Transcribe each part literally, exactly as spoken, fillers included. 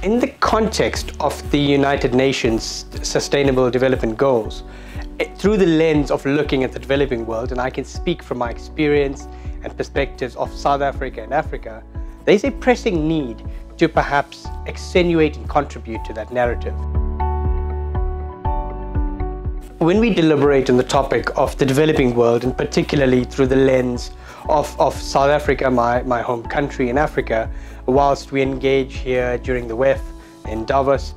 In the context of the United Nations Sustainable Development Goals, through the lens of looking at the developing world, and I can speak from my experience and perspectives of South Africa and Africa, there's a pressing need to perhaps accentuate and contribute to that narrative. When we deliberate on the topic of the developing world, and particularly through the lens of, of South Africa, my, my home country in Africa, whilst we engage here during the W E F in Davos,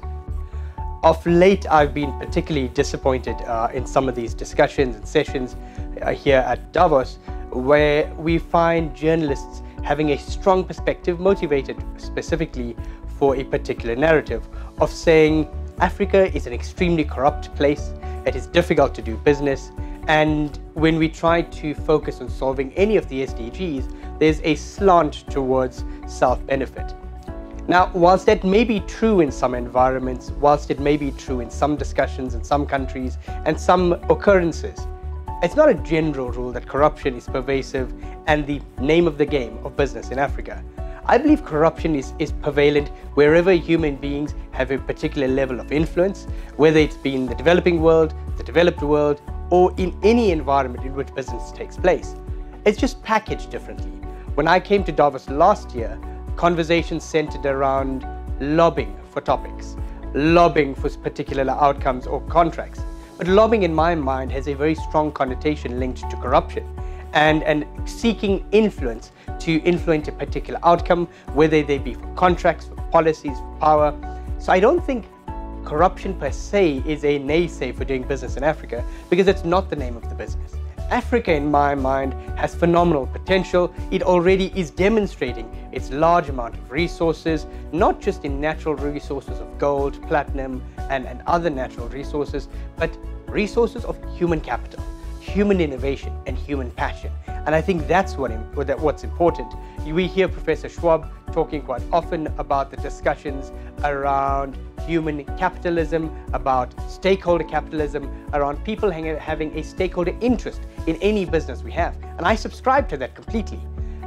of late I've been particularly disappointed uh, in some of these discussions and sessions uh, here at Davos, where we find journalists having a strong perspective, motivated specifically for a particular narrative, of saying Africa is an extremely corrupt place, it is difficult to do business, and when we try to focus on solving any of the S D Gs, there's a slant towards self-benefit. Now, whilst that may be true in some environments, whilst it may be true in some discussions in some countries and some occurrences, it's not a general rule that corruption is pervasive and the name of the game of business in Africa. I believe corruption is, is prevalent wherever human beings have a particular level of influence, whether it's been the developing world, the developed world, or in any environment in which business takes place. It's just packaged differently. When I came to Davos last year, conversations centered around lobbying for topics, lobbying for particular outcomes or contracts. But lobbying in my mind has a very strong connotation linked to corruption and, and seeking influence to influence a particular outcome, whether they be for contracts, for policies, for power. So I don't think corruption per se is a naysay for doing business in Africa, because it's not the name of the business. Africa, in my mind, has phenomenal potential. It already is demonstrating its large amount of resources, not just in natural resources of gold, platinum, and, and other natural resources, but resources of human capital, human innovation, and human passion. And I think that's what, what's important. We hear Professor Schwab talking quite often about the discussions around human capitalism, about stakeholder capitalism, around people having a stakeholder interest in any business we have. And I subscribe to that completely.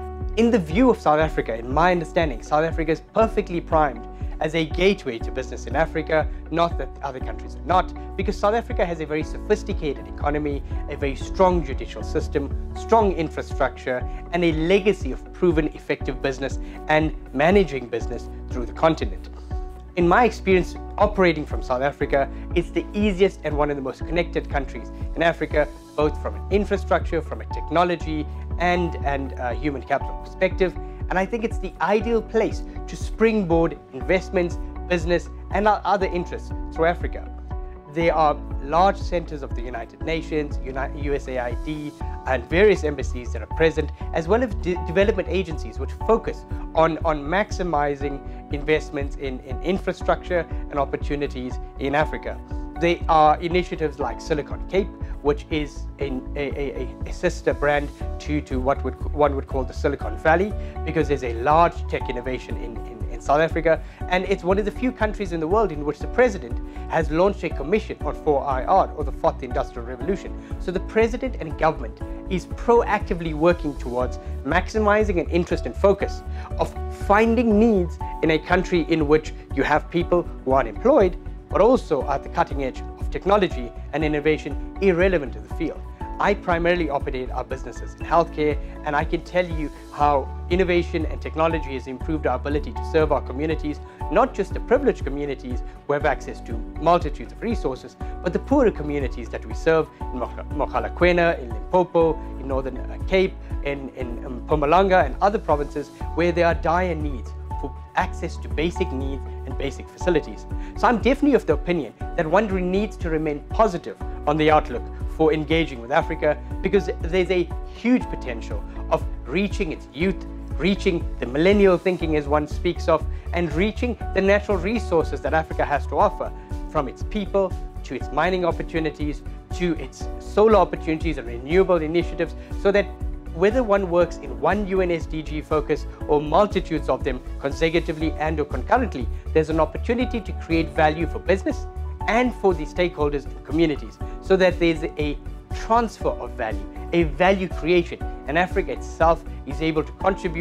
In the view of South Africa, in my understanding, South Africa is perfectly primed as a gateway to business in Africa, not that other countries are not, because South Africa has a very sophisticated economy, a very strong judicial system, strong infrastructure, and a legacy of proven effective business and managing business through the continent. In my experience operating from South Africa, it's the easiest and one of the most connected countries in Africa, both from an infrastructure, from a technology, and, and uh, human capital perspective. And I think it's the ideal place to springboard investments, business, and our other interests through Africa. There are large centers of the United Nations, U S A I D, and various embassies that are present, as well as de development agencies which focus on, on maximizing investments in, in infrastructure and opportunities in Africa. There are initiatives like Silicon Cape, which is a, a, a, a sister brand to, to what would, one would call the Silicon Valley, because there's a large tech innovation in, in, in South Africa, and it's one of the few countries in the world in which the president has launched a commission on four I R, or the Fourth Industrial Revolution. So the president and government is proactively working towards maximizing an interest and focus of finding needs in a country in which you have people who are unemployed, but also at the cutting edge of technology and innovation irrelevant to the field. I primarily operate our businesses in healthcare, and I can tell you how innovation and technology has improved our ability to serve our communities, not just the privileged communities who have access to multitudes of resources, but the poorer communities that we serve in Mogalakwena, in Limpopo, in Northern Cape, in, in um, Mpumalanga and other provinces where there are dire needs for access to basic needs and basic facilities. So I'm definitely of the opinion that one needs to remain positive on the outlook for engaging with Africa, because there's a huge potential of reaching its youth, reaching the millennial thinking as one speaks of, and reaching the natural resources that Africa has to offer, from its people to its mining opportunities to its solar opportunities and renewable initiatives, so that whether one works in one U N S D G focus or multitudes of them consecutively and or concurrently, there's an opportunity to create value for business and for the stakeholders and communities, so that there's a transfer of value, a value creation, and Africa itself is able to contribute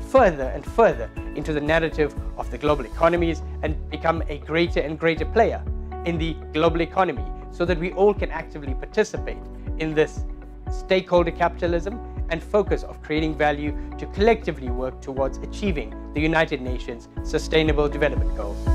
further and further into the narrative of the global economies and become a greater and greater player in the global economy, so that we all can actively participate in this stakeholder capitalism and focus of creating value to collectively work towards achieving the United Nations Sustainable Development Goals.